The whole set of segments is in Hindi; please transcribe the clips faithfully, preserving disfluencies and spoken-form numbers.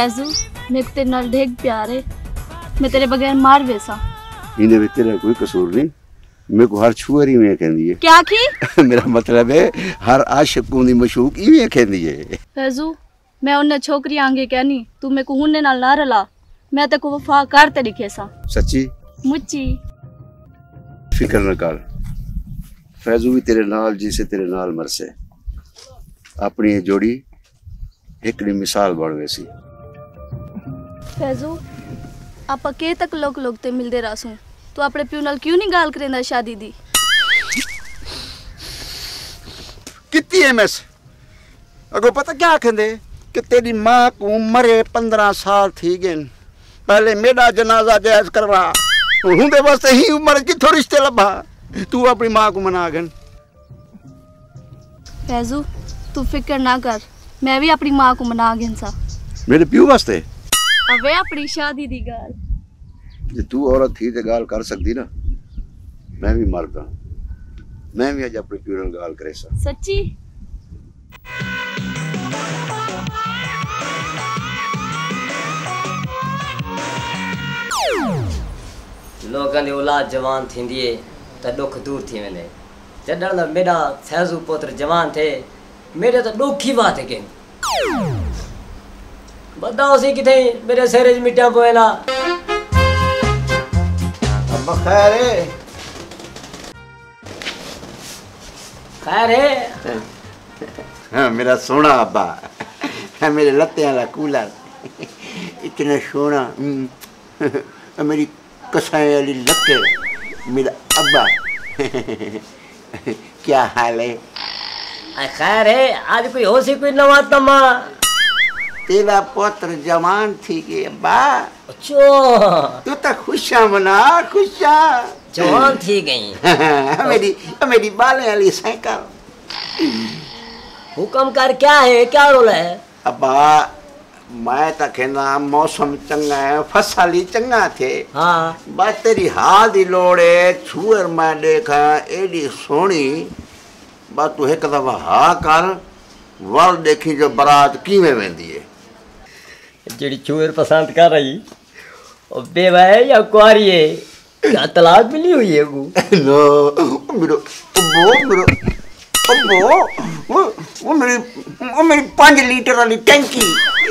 फैजू मेरे तेरे नाल ढेग प्यार है, मैं तेरे बगैर मार वैसा। इन्हें भी तेरा कोई कसूर नहीं, मेरे को हर छुअर ही में कहंदी है। क्या की? मेरा मतलब है हर आशिक को दी मशूक ही में कहंदी है। फैजू मैं उन्हें छोकरी आंगे कहनी, तू मेरे को हुन्ने नाल ना रला, मैं ते को वफा करते दिखे सा। सच्ची? मुच्ची। फिक्र न कर, फैजू भी तेरे नाल जिसे तेरे नाल मरसे। अपनी ये जोड़ी एक मिसाल बन वैसी। फैजू आप के तक लोग लोग ते मिलते रासू, तू अपने प्यू नाल क्यों नहीं गाल करेंदा शादी दी? कितनी एमएस अगो पता क्या कहंदे कि तेरी मां को मरे पंद्रह साल थी गए, पहले मेरा जनाजा जायज करवा, हुंदे वास्ते ही उम्र किथों रिश्ते लभा, तू अपनी मां को मना गन। फैजू तू फिक्र ना कर, मैं भी अपनी मां को मना गन सा। मेरे प्यू वास्ते अबे अपनी शादी दी गाल जे तू औरत थी ते गाल कर सकती ना, मैं भी मरदा, मैं भी अज अपने प्यू नाल गाल करे सा। सच्ची? लोगों की औलाद जवान थींदी है तो दुख दूर थी वेंदे। जॾहिं मेरा फैजू पुत्र जवान थे, मेरे तो दुख ही बात है। बताओ सी किथे मेरे सिर मिट्टियां पोएला। अब्बा खैर है? खैर है? हाँ मेरा सोना अब्बा, मेरे लत्ते वाला कूलर इतना सोना, मेरी कसाई वाली लत्ते, मेरा अब्बा क्या हाल है? खैर है, आज कोई हो सी कोई नवा तमा? तेरा पुत्र जवान थी के अब्बा। अच्छा तू तो खुशा मना, खुशा जवान थी गई। मेरी मेरी बाले वाली साइकिल। हुक्म कर, क्या है, क्या रोल है? अब्बा मैं तो कहना मौसम चंगा है, फसल ही चंगा थे। हाँ बस तेरी हाल दी लोड़ है, छुअर मैं देखा एडी सोनी, बस तू एक दफा हा कर, वल देखी जो बारात किवें वेंदी है। जेड़ी छुअर पसंद कर रही और बेवा है या कुआरी है? क्या तलाक मिली हुई है वो? नो मेरो वो मेरो वो वो वो मेरी वो मेरी पांच लीटर वाली टैंकी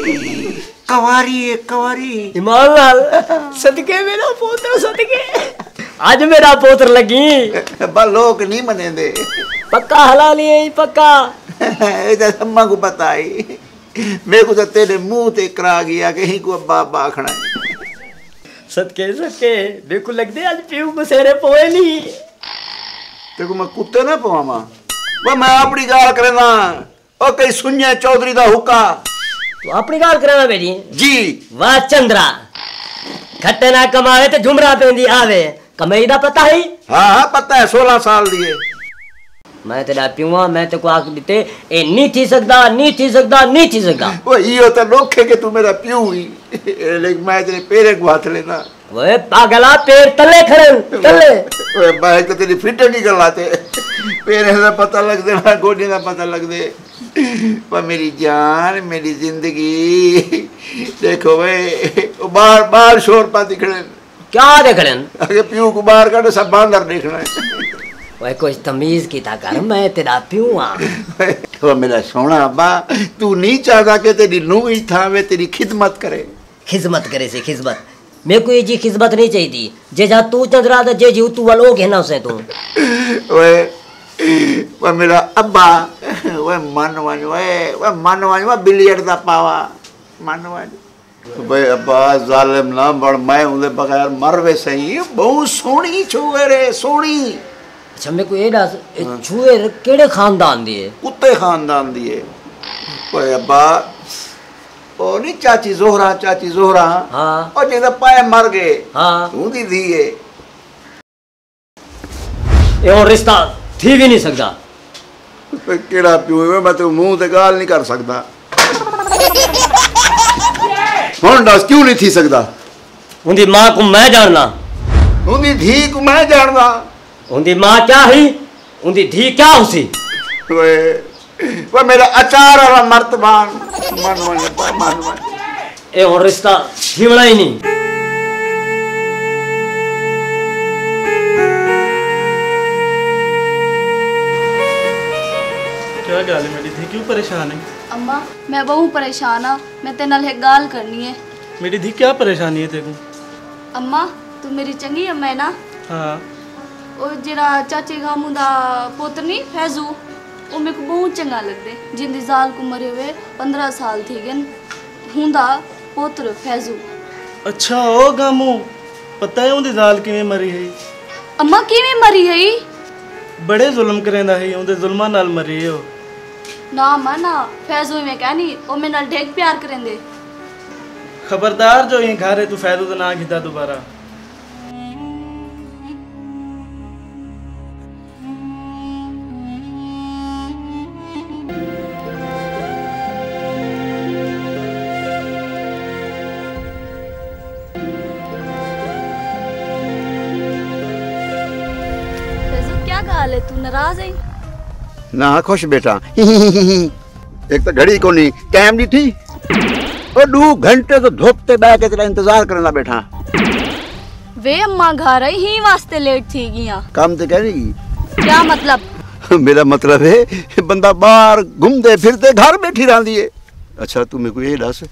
कवारी है, कवारी। ईमान लाल सदके मेरा पोत्र, सदके आज मेरा पोत्र लगी। बा लोग नहीं मने दे, पक्का हलाली है, पक्का। इधर अम्मा को पता ही, मेरे को तो तेरे मुंह ते करा गया कहीं को अब्बा अब्बा आखना है। सदके सदके बिल्कुल लग दे आज पीऊ बसेरे पोए नहीं। तेरे को मैं कुत्ते ना पवामा, वो मैं अपनी गाल करेना, ओ कई सुनिया चौधरी दा हुक्का। तो अपनी गाल करेना बेटी जी? वाह चंद्रा, खट्टे ना कमावे तो झुमरा पेंदी आवे, कमाई दा पता ही? हाँ हाँ पता है, सोलह साल दिए। मैं तेरा प्यूआ, मैं ते को आख दिते ए नहीं थी सकदा, नहीं थी सकदा, नहीं थी सकदा। वो इयो तो लोखे के तू मेरा प्यू ही, लेकिन मैं तेरे पैरे को हाथ लेना। ओए पागला, पैर तले खड़े तले। ओए भाई तो तेरी फिट नहीं कर लाते, पैरे का पता लग दे ना, गोडे का पता लग दे। पर मेरी जान, मेरी जिंदगी देखो भाई, बार बार शोर पा दिखने। क्या देखने? अरे प्यू को बाहर काटो, सब बांदर देखना है। वह कुछ तमीज की था कर, मैं तेरा प्यूआ। तो मेरा सोना अब्बा, तू नहीं चाहता कि तेरी नूह ही था वे तेरी खिदमत करे? खिदमत करे से खिदमत, मेरे को ये जी खिदमत नहीं चाहिए थी। जे जा तू चंद्रा था, जे जी तू वालों कहना उसे तू। वे वे मेरा अब्बा, वे मनवान, वे वे मनवान, वे बिलियर्ड दा पावा मनवान। भाई अब्बा जालिम ना बड़, मैं उनके बगैर मर वे सही। बहुत सोहनी छुए सोहनी। अच्छा मेरे को ये दस, छुए केड़े खानदान दिए? कुत्ते खानदान दिए। भाई अब्बा ओ नहीं चाची जोहरा, चाची जोहरा। हाँ। और जिधर पाए मर गए। हाँ। उनकी धी है। ये और रिश्ता थी भी नहीं सकता। केड़ा प्यू है, मैं तो मुंह ते गाल नहीं कर सकता। कौन दस क्यों नहीं थी सकता? उनकी माँ को मैं जानना, उनकी धी को मैं जानना। उनकी माँ क्या ही, उनकी धी क्या उसी? वे वो मेरा अचार वाला मर्तबान। मन मन मन मन ए और रिश्ता थीवड़ा ही नहीं। क्या गल है मेरी धी, क्यों परेशान है? अम्मा मैं बहुत परेशान हाँ, मैं तेरे नाल एक गाल करनी है। मेरी धी क्या परेशानी है तेको? अम्मा तू मेरी चंगी अम्मा है ना? हाँ। ਉਹ ਜਿਹੜਾ ਚਾਚੇ ਗਾਮੂ ਦਾ ਪੁੱਤ ਨਹੀਂ ਫੈਜ਼ੂ, ਉਹ ਮੇਰੇ ਕੋ ਬਹੁਤ ਚੰਗਾ ਲੱਗਦੇ, ਜਿੰਦੀ ਜ਼ਾਲ ਕੋ ਮਰੇ ਹੋਏ पंद्रह ਸਾਲ ਥੀ ਗਏ ਹੁੰਦਾ ਪੁੱਤਰ ਫੈਜ਼ੂ। अच्छा ओ गामू, पता है उनदी जाल किवें मरी है? अम्मा किवें मरी है? बड़े जुल्म करेंदा है, उनदे जुल्मां नाल मरी है। ना अम्मा ना, फैजू में कहनी ओ मेरे नाल ढेक प्यार करेंदे। खबरदार जो यहीं घरे तू फैजू दा ना खिदा दोबारा। है तू नाराज है? ना खुश बेटा। एक तो घड़ी को नहीं टाइम नहीं थी और दो घंटे तो धूप ते बैठ के तेरा इंतजार करना बैठा। वे अम्मा घर आई ही वास्ते लेट थी गया। काम तो कह रही। क्या मतलब? मेरा मतलब है बंदा बाहर घूमते फिरते घर बैठी रहती है। अच्छा तू मेरे को ये दस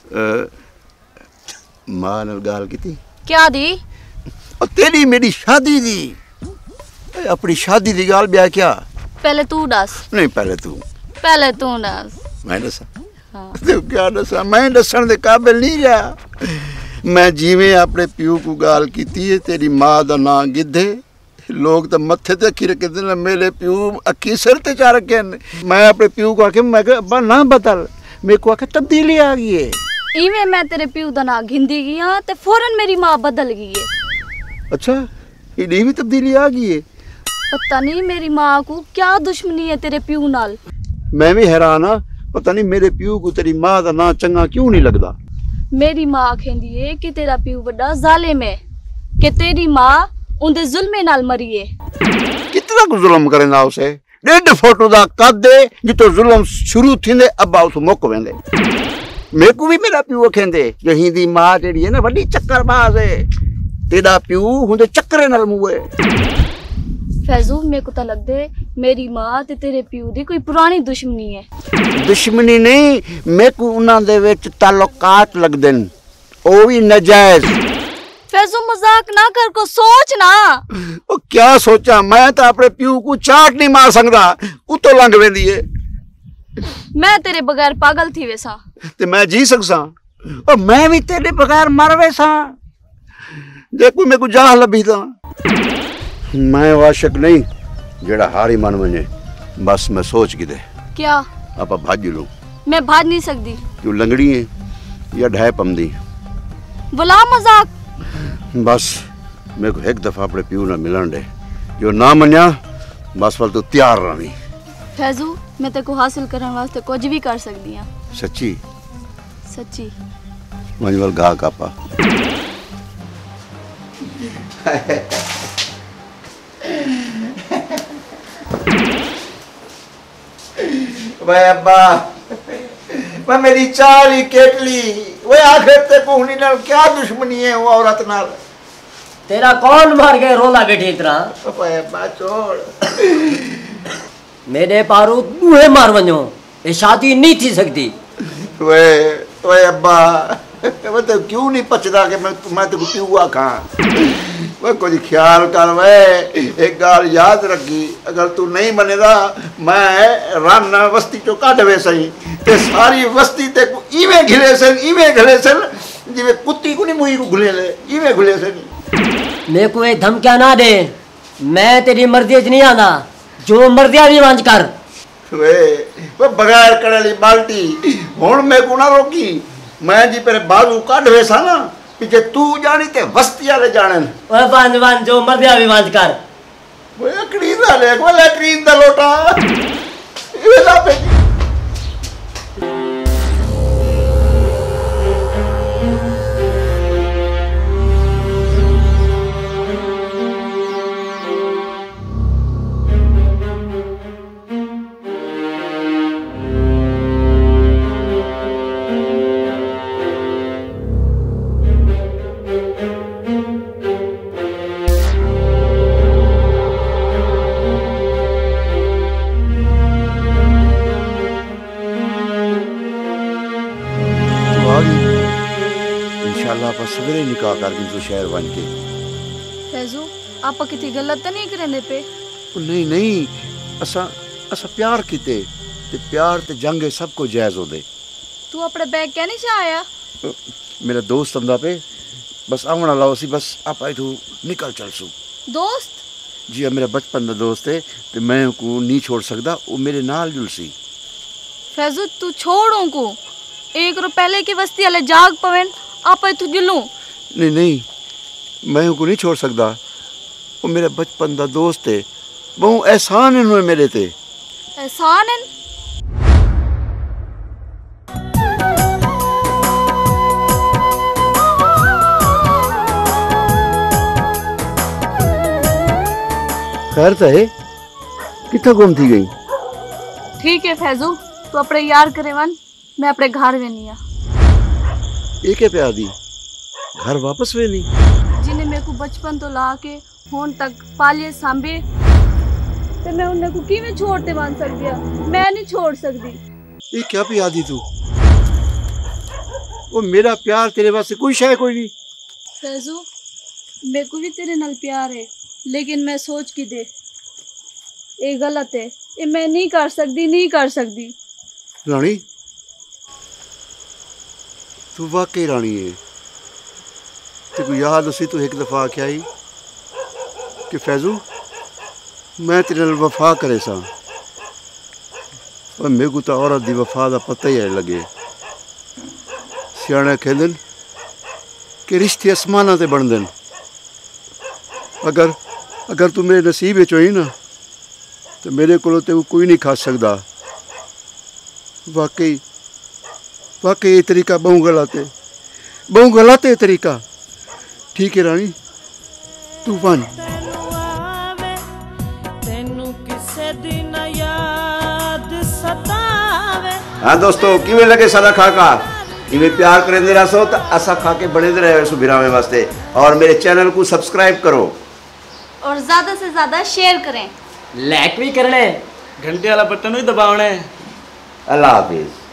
मां नाल गाल की क्या दी? और तेरी मेरी शादी दी, अपनी शादी दी गाल ब्याह क्या? पहले तू दस। नहीं पहले तू। पहले तू दस। मैं दसा? हाँ। तू क्या दसा? मैं दसन दे काबिल नहीं रहा। मैं जिवें अपने प्यू को गाल की है, तेरी मां दा नां गिद्धे, लोग तो मत्थे ते अखी रखे थे, मेरे प्यू अखी सिर ते चा रखे। मैं अपने प्यू को आके मैं अब्बा ना बदल, मेरे को आके तब्दीली आ गई है। इवें मैं तेरे प्यू दा नां गिंदी गई ते फौरन मेरी मां बदल गई है। अच्छा ये भी तब्दीली आ गई है? पता नहीं मेरी माँ को क्या दुश्मनी है तेरे प्यू नाल। मैं भी हैरान हाँ, पता नहीं मेरे प्यू को तेरी माँ का ना चंगा क्यों नहीं लगता। मेरी माँ कहती है कि तेरा प्यू बड़ा जालिम है, कि तेरी माँ उनके जुल्मे नाल मरी है। कितना कुछ जुल्म करेंदा उसे, डेढ़ फोटो दा कद दे जितो जुल्म शुरू थिंदे अब्बा उस मुक वेंदे। मेरे को भी मेरा प्यू कहंदे जो हिंदी माँ जेड़ी है ना बड़ी चक्करबाज है, तेरा प्यू हुंदे चक्करे नाल मुए। फैजू मेरे को तो लगदे मेरी मां ते तेरे प्यू दी कोई पुरानी दुश्मनी है। दुश्मनी नहीं, मेरे को उन्हां दे विच ताल्लुकात लगदे न, ओ भी नाजायज। फैजू मजाक ना कर, को सोच ना। ओ क्या सोचा, मैं तो अपने प्यू को चाट नहीं मार सकदा, उतो लंघ वेंदी है। मैं तेरे बगैर पागल थी वैसा ते मैं जी सकसा, और मैं भी तेरे बगैर मर वैसा जे कोई मेरे को जाह लभी ता। मैं वाशक नहीं जेड़ा हारी मन वने, बस मैं सोच के दे। क्या? आपा भाज लो। मैं भाज नहीं सकती। तू लंगड़ी है या ढाई पमदी? बुला मजाक। बस मेरे को एक दफा अपने प्यू ना मिलन दे, जो ना मन्या बस वाल तू तैयार रही। फैजू मैं तेरे को हासिल करने वास्ते कुछ भी कर सकती हूँ। सच्ची? सच्ची। मुझे वाल गा कापा। वे अब्बा, वे मेरी चाली केटली, वे आखिर ते कोहनी नाल क्या दुश्मनी है वो औरत नाल? तेरा कौन मार के रोला बैठी इतना? वे अब्बा छोड़। मेरे पारू बूहे मार वनो, ये शादी नहीं थी सकती। वे वे अब्बा, वे तो क्यों नहीं पचदा कि मैं मैं तो प्यू आखा? वे कुछ ख्याल कर, वे एक गाल याद रखी, अगर तू नहीं बनेगा मैं राना बस्ती चो काट वे सही, ते सारी बस्ती ते को इवें घिले सन इवें घिले सन जिवें कुत्ती को नहीं मुई को घुले ले, इवें घुले सन। मेरे को एक धमकियां ना दे, मैं तेरी मर्जी च नहीं आना, जो मर्जियां भी मंज कर। वे वे बगैर कड़ली बाल्टी हुण मेरे को ना रोकी, मैं जी तेरे बाजू काट वे सा ना, पीछे तू जानी ते बस्ती वाले जानन। ओए बांझ बांझ जो मर्जियां भी मंज कर। वो लकड़ी दा ले, वो लकड़ी दा लोटा ये ला पे। सवेरे निकाह कर दी तू शहर बन के। फैजू आप कितनी गलत तो नहीं करेंदे पे? नहीं नहीं, असा असा प्यार किते ते प्यार ते जंग सबको जायज होंदे। तू अपने बैग क्या नहीं से आया? मेरा दोस्त आंदा पे, बस आवन वाला सी, बस आप इथों निकल चलसू। दोस्त? जी मेरा बचपन का दोस्त है, तो मैं को नहीं छोड़ सकता, वो मेरे नाल जुलसी। फैजू तू छोड़ को एक रो पहले की बस्ती वाले जाग पवन आप तू जुलू। नहीं नहीं, मैं को नहीं छोड़ सकता, वो मेरा बचपन का दोस्त है, बहुत एहसान है मेरे ते। एहसान है? खैर तो है, कितना गुम थी गई? ठीक है फैजू, तू अपने यार करे वन, मैं अपने घर वे नहीं आ। एक है प्यार दी, घर वापस वे नहीं? जिन्हें मेरे को बचपन तो ला के होन तक पालिए सांभे, ते मैं उन्हें को किवें छोड़ते बन सकती है? मैं नहीं छोड़ सकती। ये क्या प्यार दी तू? वो मेरा प्यार तेरे वास्ते कोई शय कोई नहीं। फैजू मेरे को भी तेरे नाल प्यार है, लेकिन मैं सोच की दे ये गलत है, ये मैं नहीं कर सकती, नहीं कर सकती। रानी तू वाकई रानी है। तेको याद उसी तू एक दफा क्या ही कि फैजू मैं तेरे नाल वफा करे सा, और मेरे को तो औरत दी वफा का पता ही है लगे। सियाने कहते कि रिश्ते आसमाना ते बनते हैं। अगर अगर तू मेरे नसीब विच होई ना, तो मेरे को ते कोई नहीं खा सकता। वाकई वाकई ये तरीका बहु गलत है, बहु गलत है तरीका। ठीक है रानी, तू बन। हाँ दोस्तों, किवें लगे सारा खाका? इवें प्यार करेंदे रहो तो असा खा के बने रहे सुबिरावे वास्ते, और मेरे चैनल को सब्सक्राइब करो और ज्यादा से ज्यादा शेयर करें, लाइक भी करने, घंटे वाला बटन भी दबावना है। अल्लाह हाफिज।